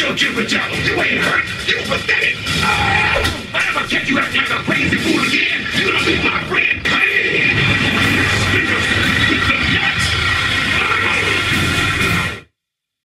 your jibber jabber. You ain't hurt, you pathetic. I'ma catch you acting like a crazy fool again.